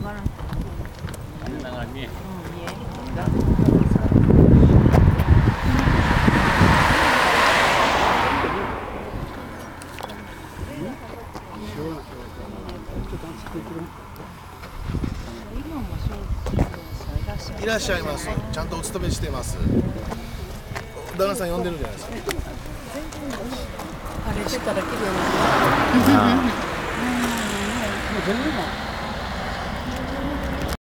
gambaran. Ano na nga niya? いらっしゃいます。ちゃんとお勤めしてます。旦那さん呼んでるんじゃないですか。 あれしてたら綺麗な。 ああ。 全然